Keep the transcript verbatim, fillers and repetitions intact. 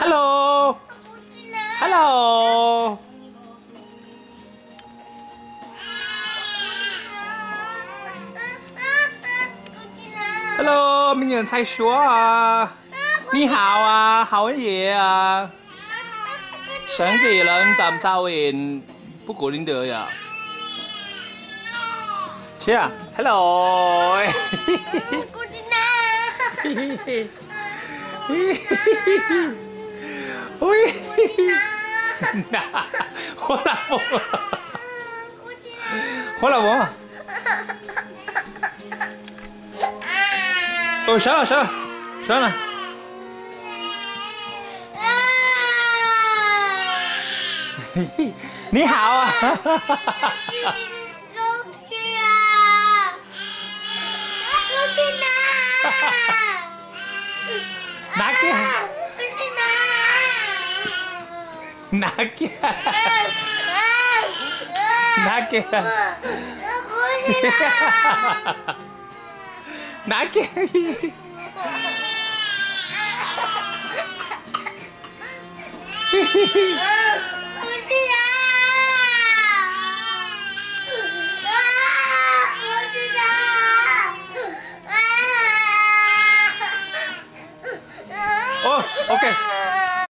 Hello Hello Hello 明年才说啊，你好啊，好嘢啊，想幾兩啖sau鹽不過點得呀？切啊 ，Hello， 喂，好啦冇，好啦冇。哦，行了行了，行了。你好啊！拿给，拿给，拿给，拿给。嘿嘿嘿。